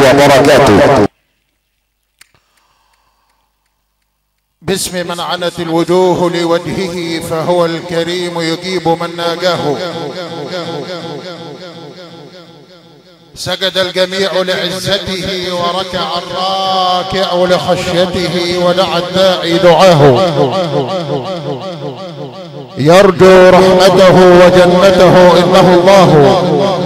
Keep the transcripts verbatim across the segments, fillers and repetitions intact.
وبركاته. باسم من عنت الوجوه لوجهه فهو الكريم يجيب من ناجاه. سجد الجميع لعزته وركع الراكع لخشيته ودعا الداعي دعاه. يرجو رحمته وجنته إنه الله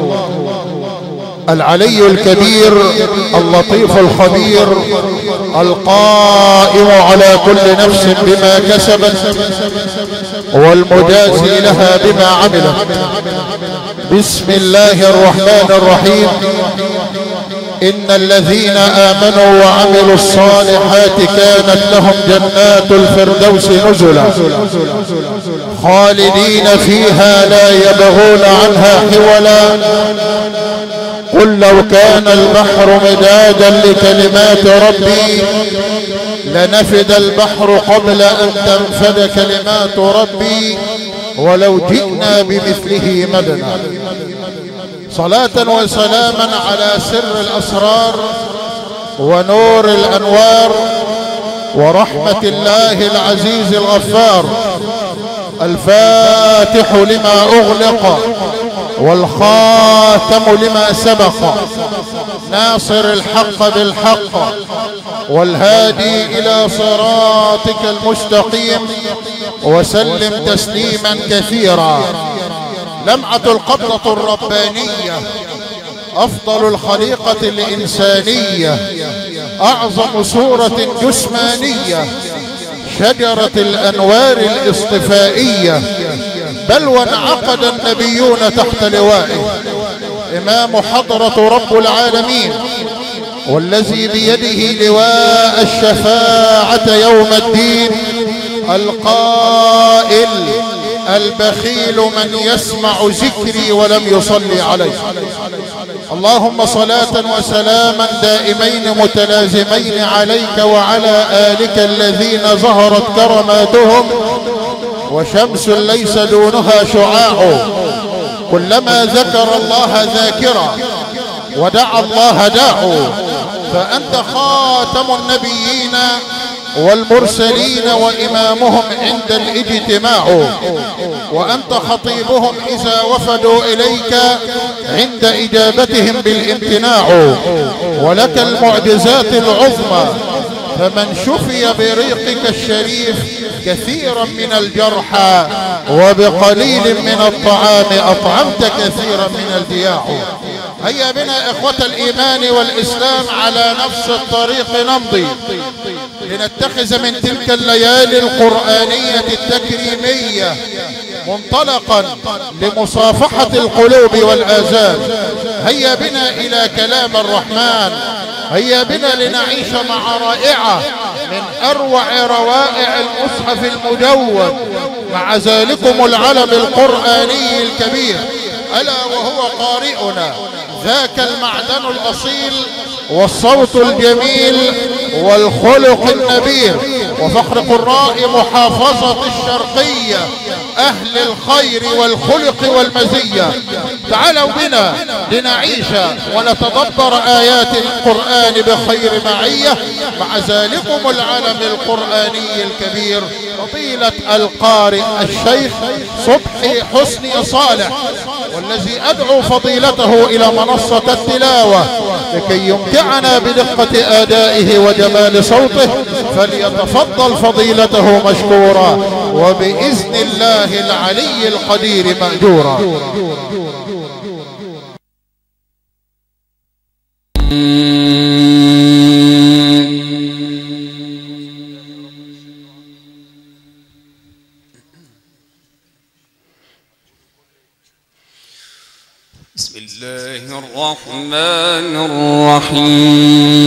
العلي الكبير اللطيف الخبير القائم على كل نفس بما كسبت والمجازي لها بما عملت. بسم الله الرحمن الرحيم. إن الذين آمنوا وعملوا الصالحات كانت لهم جنات الفردوس نزلا خالدين فيها لا يبغون عنها حولا. قل لو كان البحر مدادا لكلمات ربي لنفد البحر قبل أن تنفد كلمات ربي ولو جئنا بمثله مددا. صلاة وسلاما على سر الأسرار ونور الأنوار ورحمة الله العزيز الغفار الفاتح لما أغلق والخاتم لما سبق ناصر الحق بالحق والهادي إلى صراطك المستقيم وسلم تسليما كثيرا. لمعة القبضة الربانية أفضل الخليقة الإنسانية أعظم سورة جسمانية شجرة الأنوار الاصطفائية بل وانعقد النبيون تحت لوائه. إمام حضرة رب العالمين والذي بيده لواء الشفاعة يوم الدين القائل البخيل من يسمع ذكري ولم يصلي عليه. اللهم صلاة وسلاما دائمين متلازمين عليك وعلى آلك الذين ظهرت كرماتهم وشمس ليس دونها شعاع. كلما ذكر الله ذاكرا ودعا الله داع. فأنت خاتم النبيين والمرسلين وإمامهم عند الاجتماع وأنت خطيبهم إذا وفدوا إليك عند إجابتهم بالامتناع. ولك المعجزات العظمى فمن شفي بريقك الشريف كثيرا من الجرحى وبقليل من الطعام أطعمت كثيرا من الجياع. هيا بنا إخوة الإيمان والإسلام على نفس الطريق نمضي لنتخذ من تلك الليالي القرآنية التكريمية منطلقا لمصافحة القلوب والآذان. هيا بنا إلى كلام الرحمن. هيا بنا لنعيش مع رائعة من أروع روائع المصحف المجود مع ذلكم العلم القرآني الكبير ألا وهو قارئنا ذاك المعدن الأصيل والصوت الجميل والخلق النبيل وفخر قراء محافظة الشرقية أهل الخير والخلق والمزية. تعالوا بنا لنعيش ونتدبر آيات القرآن بخير معية مع ذلكم العلم القرآني الكبير فضيلة القارئ الشيخ صبحي حسني صالح والذي أدعو فضيلته إلى منصة التلاوة لكي يمتعنا بدقة آدائه وجمال صوته. فليتفضل فضيلته مشكورا وبإذن الله العلي القدير مأجورا. بسم الله الرحمن الرحيم.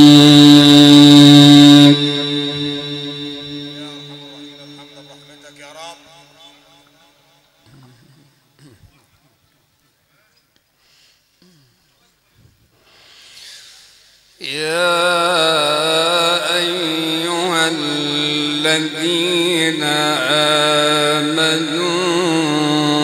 يا أيها الذين آمنوا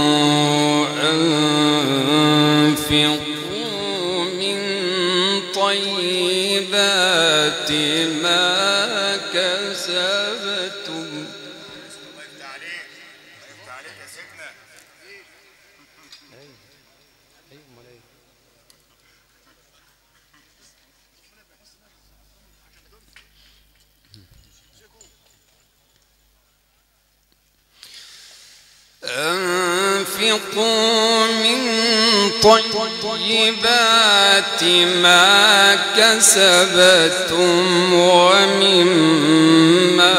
أنفقوا من طيبات طيبات ما كسبتم. أنفقوا من طيبات ما كسبتم ومما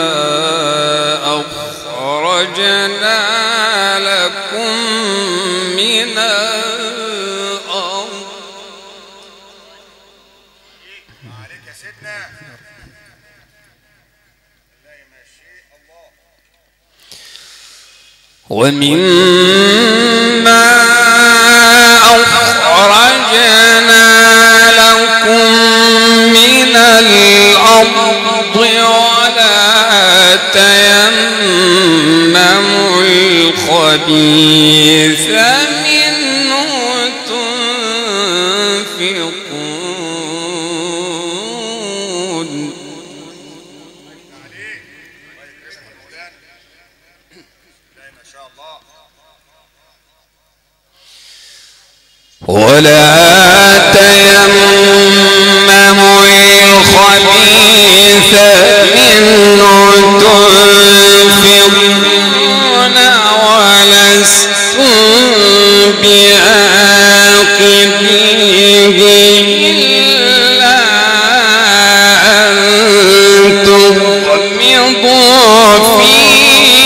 أخرجنا لكم من الأرض. عليك يا سيدنا. ومما أخرجنا لكم من الأرض ولا تيمموا الخبيث منه تنفقون. ولا تيمموا الخبيث منه تنفقون ولستم بآخذيه إلا أن تغمضوا فيه.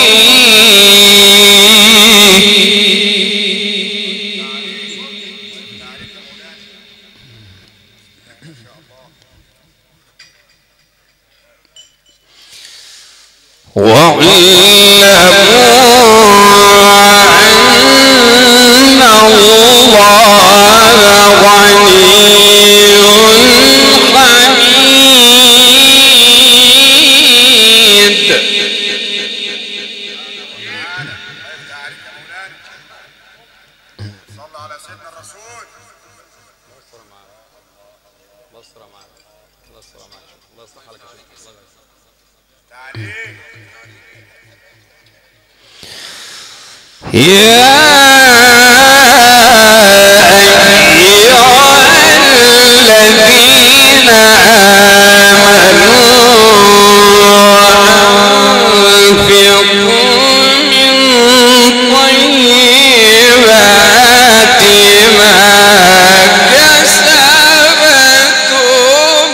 واعلموا أن الله غني حميد. صلى على سيدنا الرسول. يا أيها الذين آمنوا أنفقوا من طيبات ما كسبتم.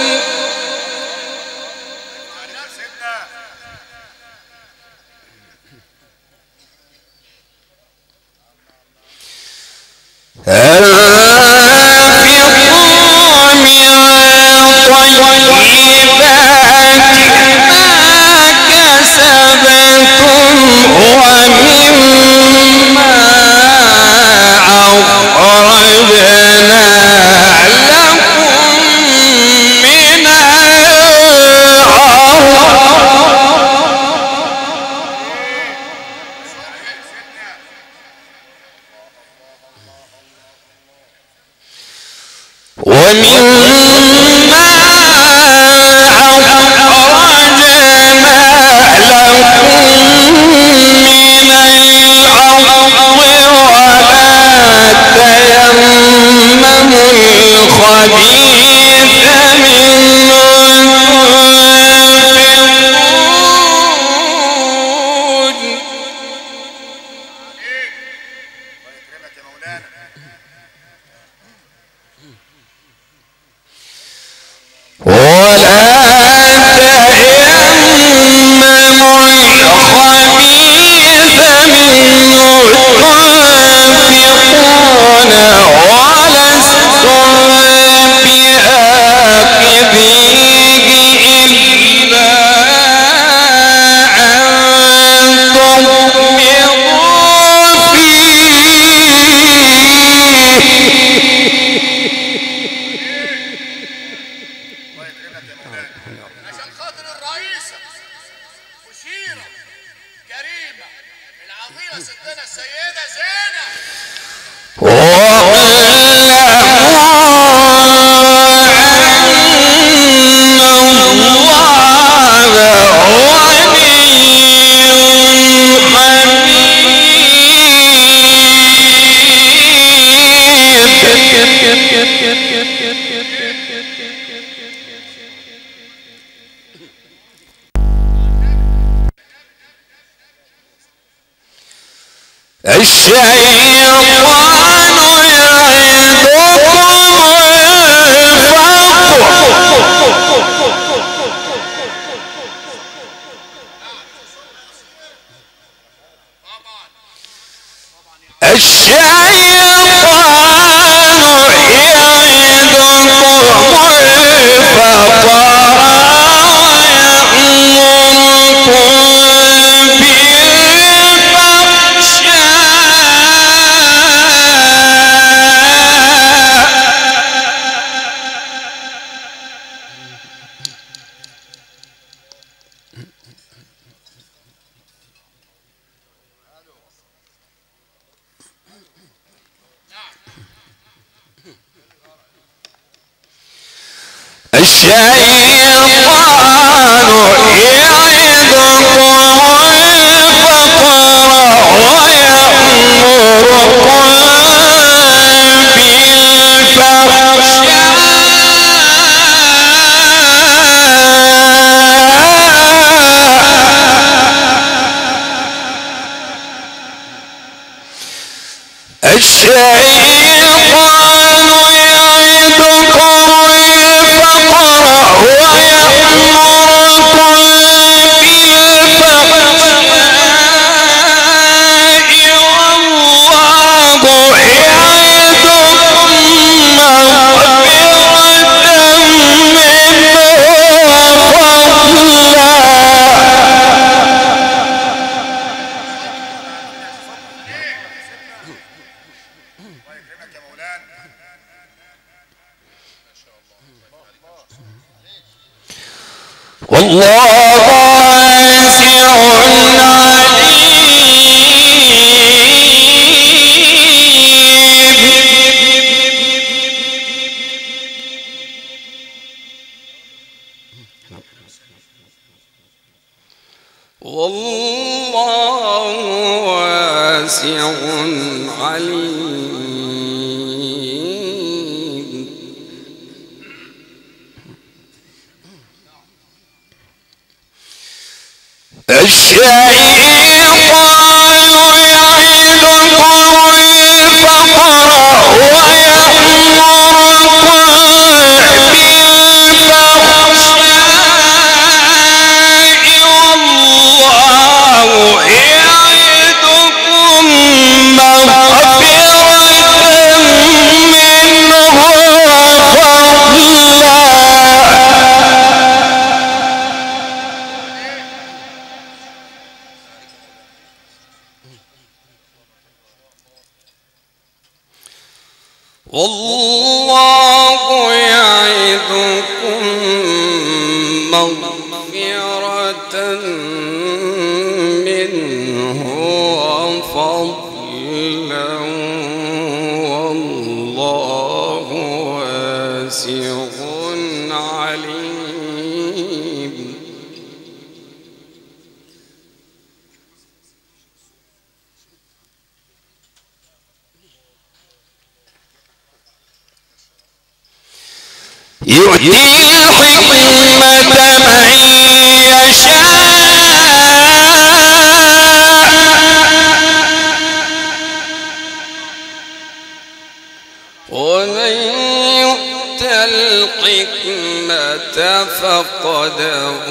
فقد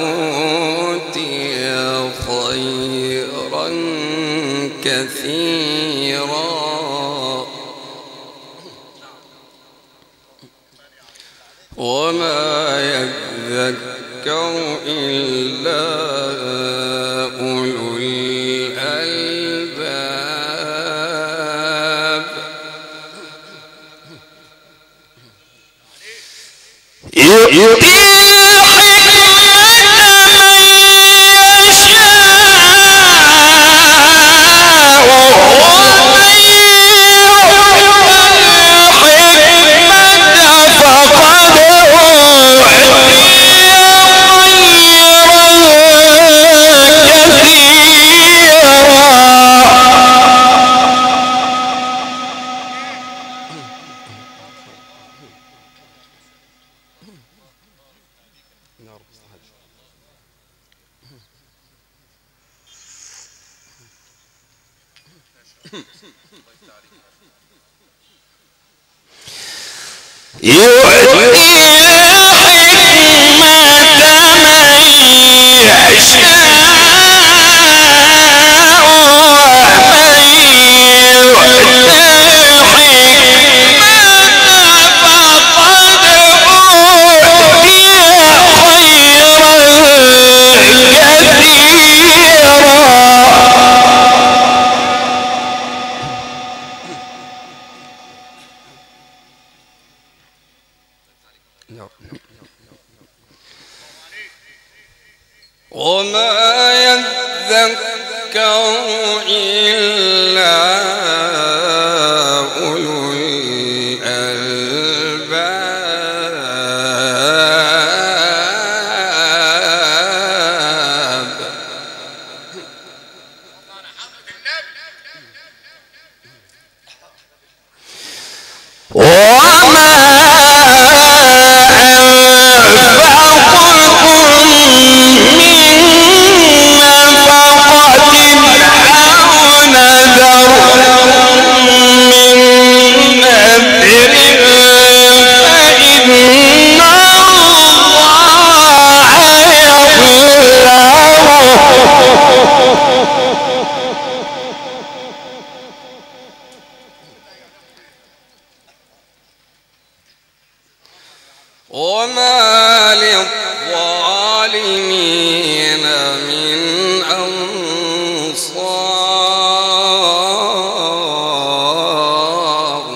أوتي خيرا كثيرا وما يذكر إلا أولو الألباب. يؤتي وما يذكر إلا أولو الألباب. وما للظالمين من أنصار.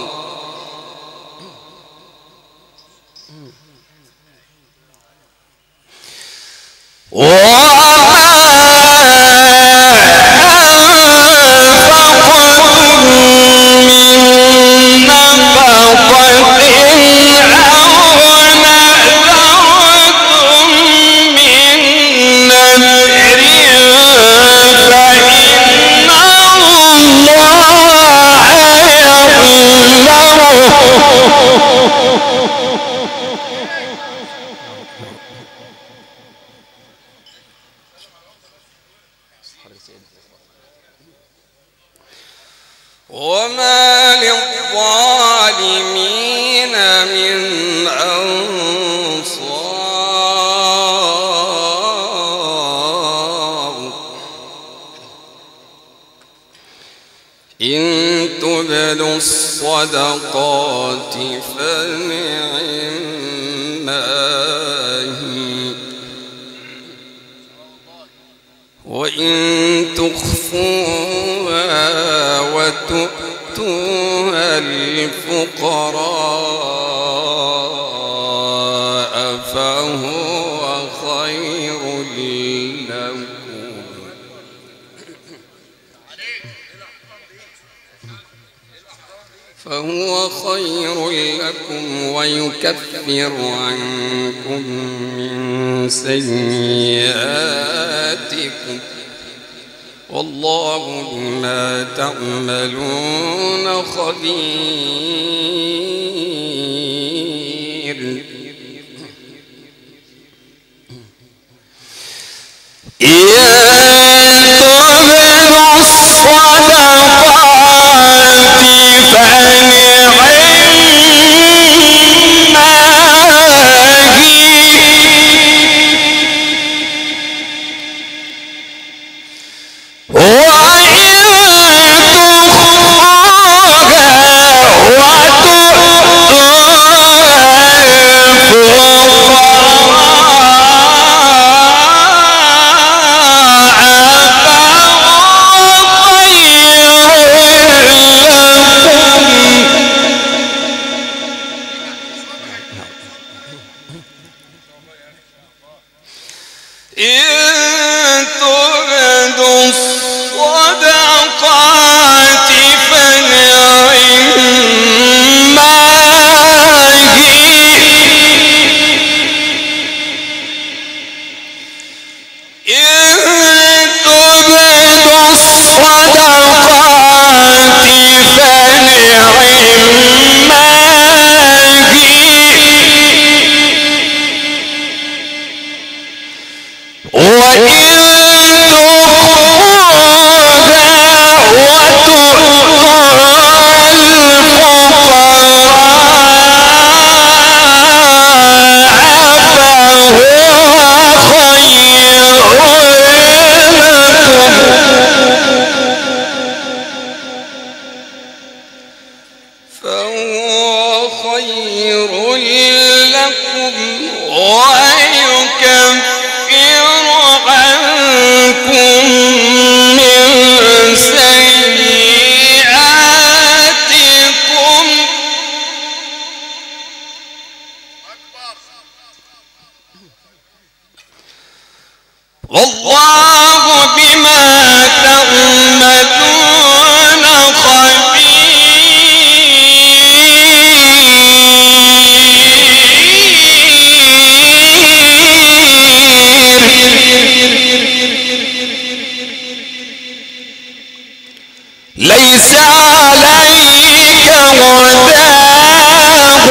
وما للظالمين من أنصار. إن تبدوا الصدقات فنعما هي، وإن تخفوها وتؤتوها الفقراء فهو خير لكم، فهو خير لكم ويكفر عنكم من سيئاتكم، والله بما تعملون خبير. إن تبدوا الصدقات فنعما هي، ويكفر عنكم من سيئاتكم والله بما تعملون ليس عليك هداهم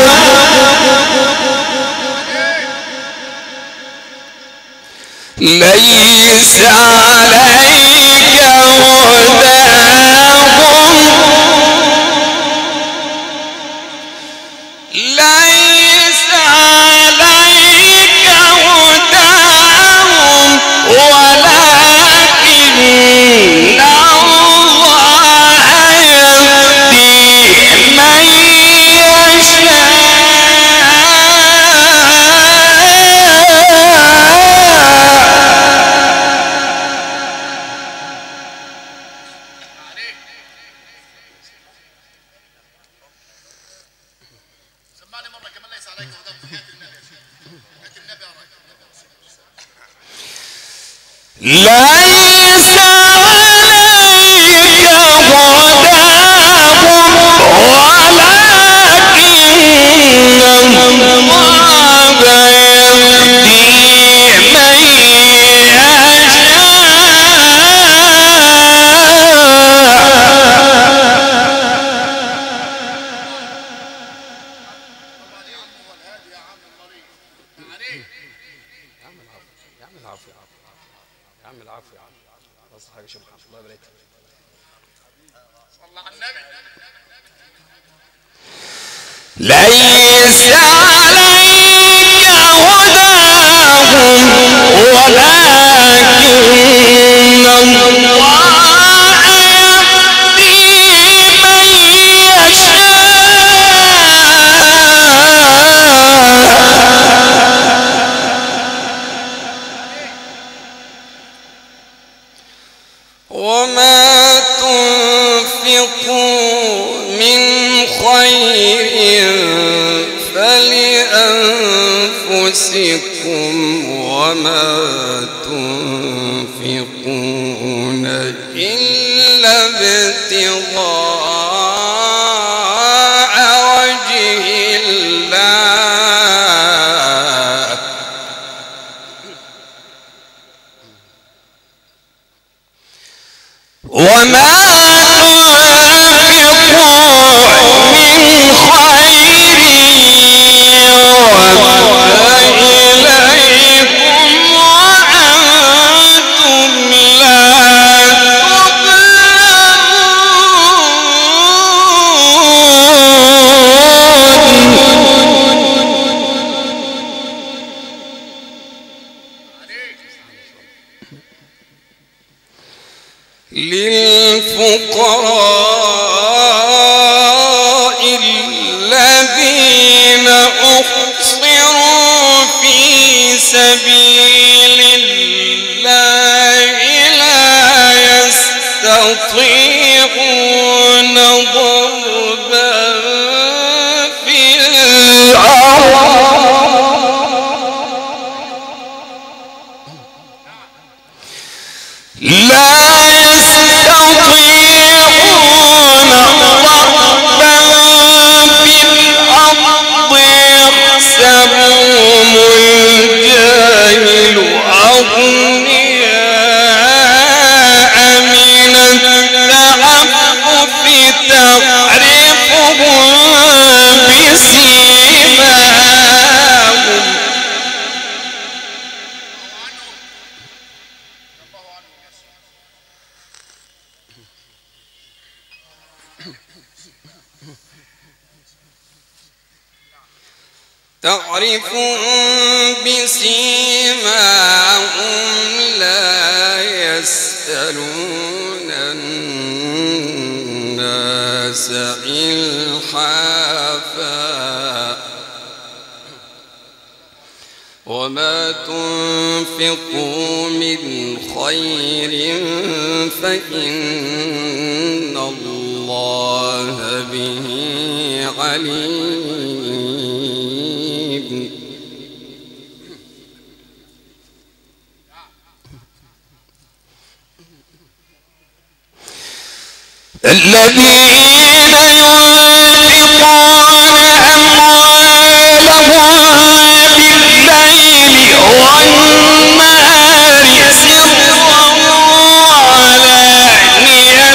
ليس عليك هداهم ليس عليك هداهم ولكن ليس عليك هداهم ولكن الله يهدي من ليس عليك هداهم ولكن الله يهدي من يشاء وما تنفقوا من خير فلأنفسكم وما تنفقون إلا ابتغاء وجه الله وما للفقراء الذين أحصروا في سبيل الله لا يستطيعون ضربا في الأرض لا يستطيعون ضربا في الأرض يحسبهم الجاهل أغنياء من التعفف تعرفهم بسيماهم تعرفهم بسيماهم لا يسألون الناس إلحافا وما تنفقوا من خير فإن الله به عليم. الذين ينفقون أموالهم بالليل والنهار سرا وعلانية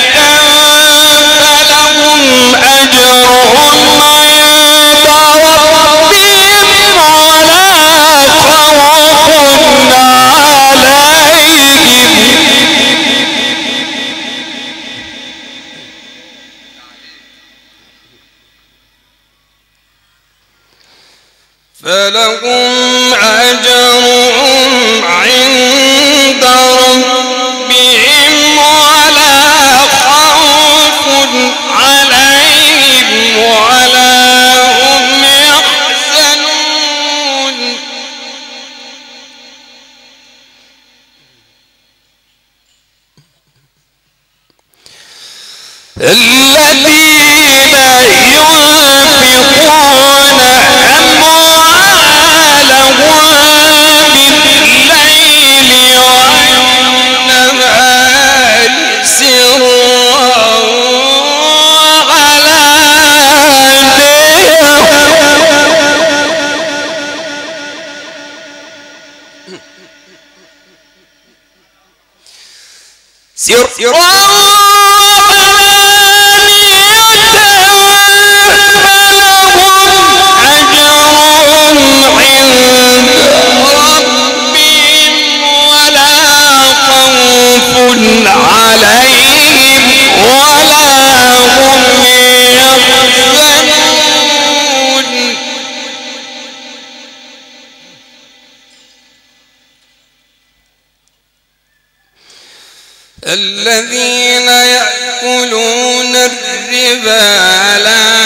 فلهم أجرهم عند ربهم ولا خوف عليهم. فلهم أجرهم عند ربهم ولا خوف عليهم ولا هم يحزنون. الذين ينفقون بالليل والنهار سرا وعلانية سرا عليهم ولا هم يحزنون. الذين يأكلون الربا لا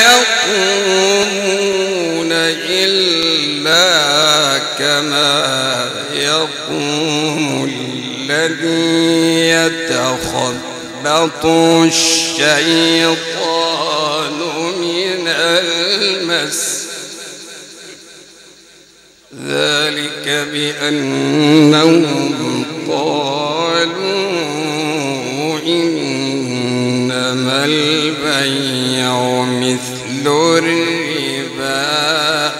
يقومون إلا كما يقوم الذي يتخبط الشيطان من المس ذلك بأنهم قالوا إنما البيع مثل الربا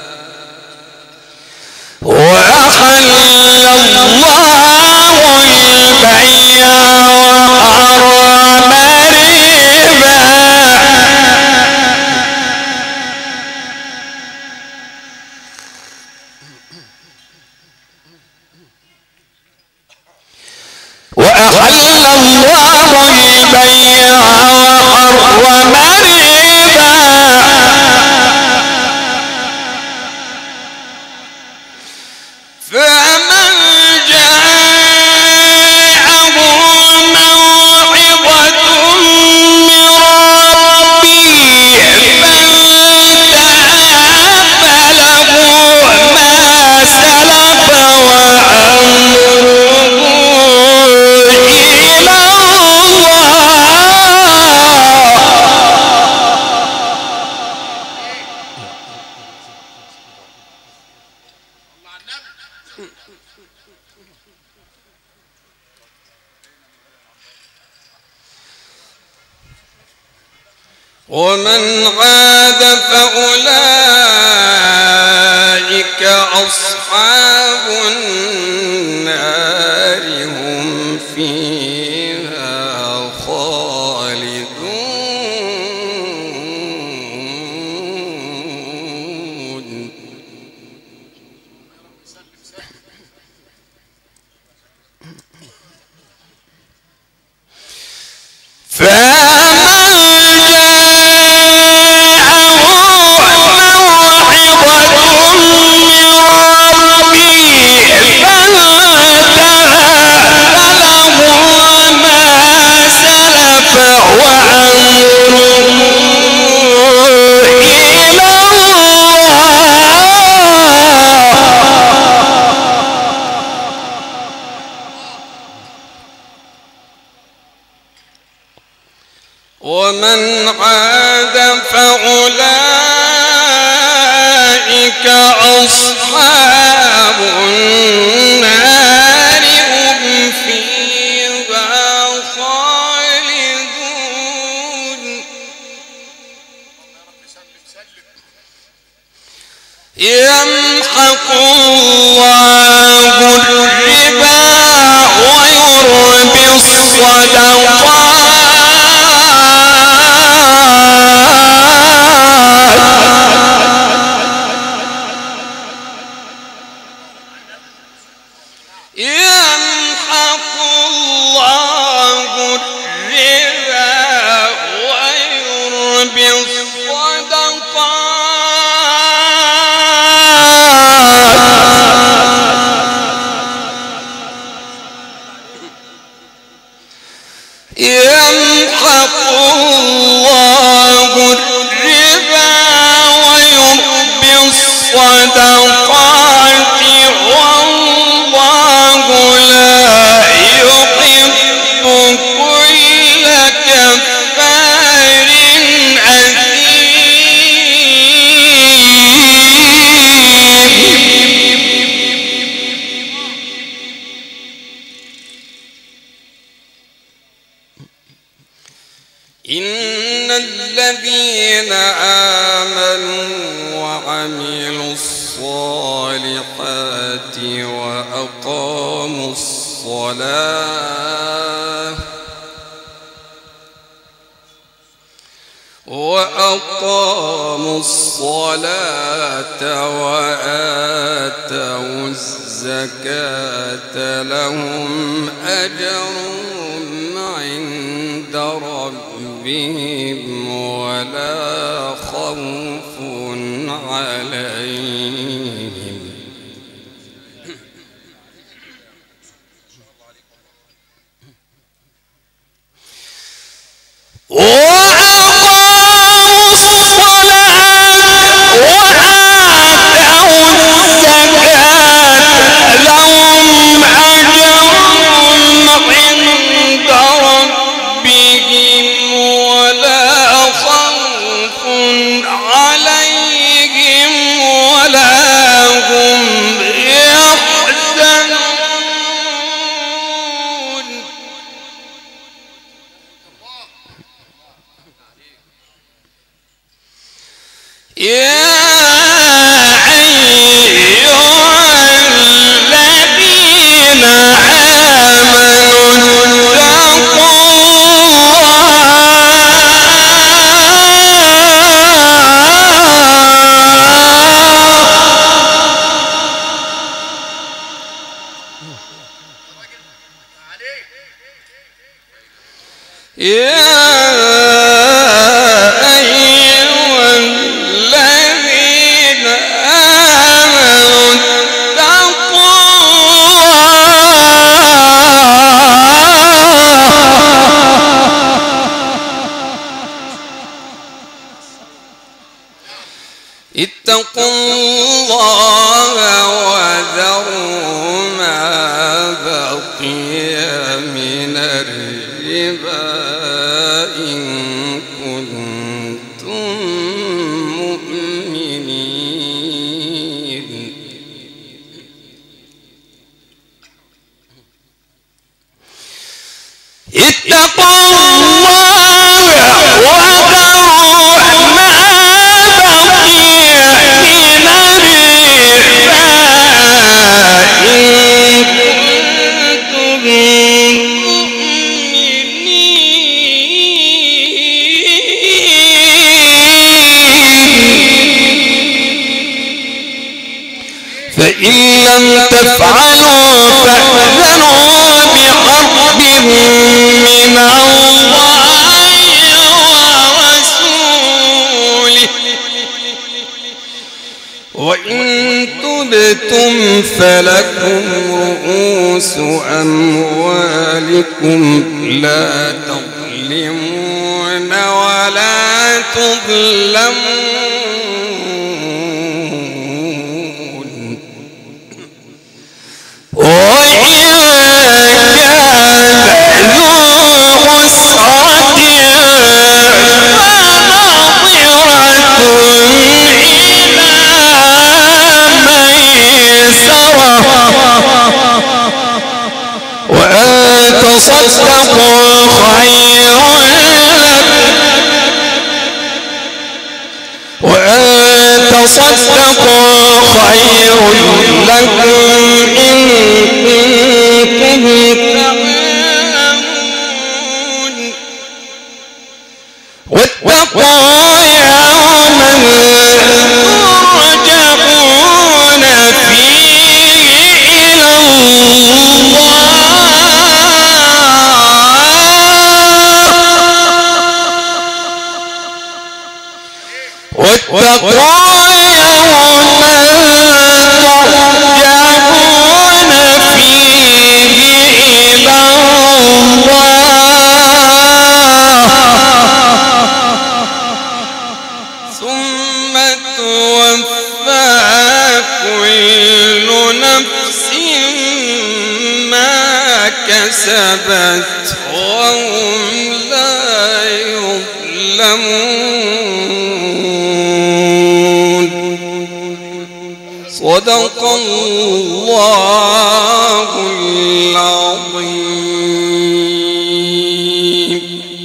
وأحل الله البيع وحرم الربا وأحل الله البيع وحرم الربا فمن جاءه موعظة من ربه فانتهى فله ما سلف وأمره إلى ومن عاد فأولئك أصحاب النار هم فيها خالدون. فمن ومن عاد فأولئك أصحاب النار هم فيها خالدون. يمحق الله الربا ويربي الصدقات إن الذين آمنوا وعملوا الصالحات وأقاموا الصلاة وأقاموا الصلاة وآتوا الزكاة لهم أجرهم عند ربهم ولا خوف عليهم وأقاموا الصلاة وآتوا الزكاة لهم أجرهم عند ربهم ولا خوف عليهم ولا هم يحزنون. يا أيها الذين آمنوا اتقوا يا أيها الذين آمنوا اتقوا اتقوا الله وذروا ما بقي من الربا إن كنتم مؤمنين. اتقوا الله وذروا ما بقي من الربا إن كنتم فإن لم تفعلوا فأذنوا بحرب من الله ورسوله وإن تبتم فلكم رؤوس أموالكم لا تظلمون ولا تظلمون. وإن كان ذو عسرة كسبت وهم لا يظلمون. صدق الله العظيم.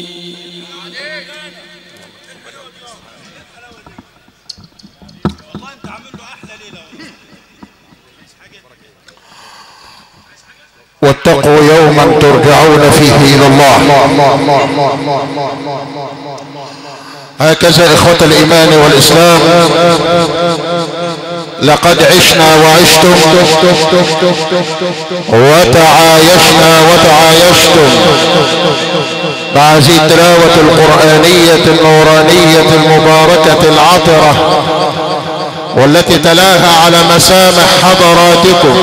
واتقوا يوما ترجعون فيه الى الله. هكذا اخوة الايمان والاسلام لقد عشنا وعشتم وتعايشنا وتعايشتم مع هذه التلاوة القرآنية النورانية المباركة العطرة والتي تلاها على مسامح حضراتكم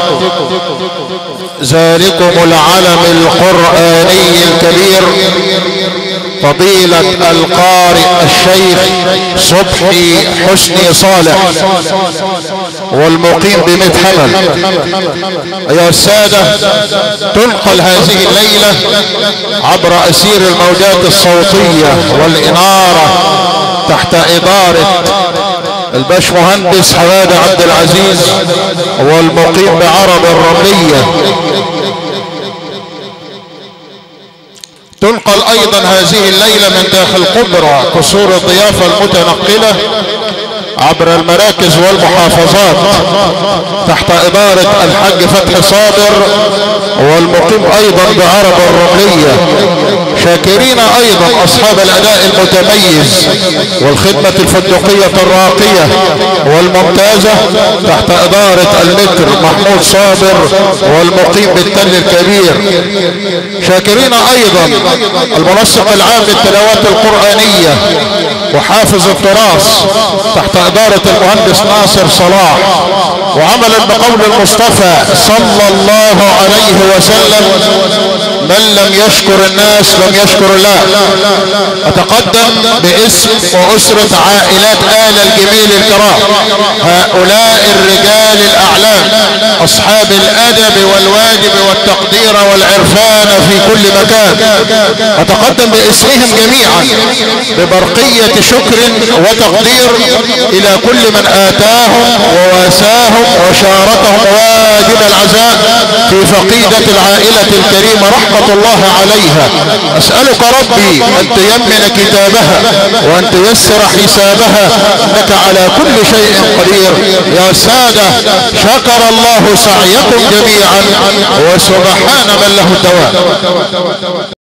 ذلكم العلم القرآني الكبير فضيلة القارئ الشيخ صبحي حسني صالح والمقيم بمدحمل. أيها السادة، تنقل هذه الليلة عبر أسير الموجات الصوتية والإنارة تحت إدارة الباش مهندس حماد عبد العزيز والمقيم بعرب الرملية. تنقل ايضا هذه الليلة من داخل قبرة قصور الضيافة المتنقلة عبر المراكز والمحافظات تحت ادارة الحاج فتحي صابر والمقيم ايضا بعرب الرملية. شاكرين ايضا اصحاب الاداء المتميز والخدمة الفندقية الراقية والممتازة تحت ادارة المتر محمود صابر والمقيم بالتل الكبير. شاكرين ايضا المنسق العام للتلاوات القرآنية وحافظ التراث تحت ادارة المهندس ناصر صلاح. وعملا بقول المصطفى صلى الله عليه وسلم: من لم يشكر الناس لم يشكر الله. اتقدم باسم واسرة عائلات آل الجميل الكرام، هؤلاء الرجال الاعلام اصحاب الادب والواجب والتقدير والعرفان في كل مكان. اتقدم باسمهم جميعا ببرقية شكر وتقدير الى كل من اتاهم وواساهم وشاركهم واجب العزاء في فقيدة العائلة الكريمة رحمة الله عليها. اسألك ربي ان تيمن كتابها وان تيسر حسابها، انك على كل شيء قدير. يا سادة، شكر الله سعيكم جميعا وسبحان من له الدوام.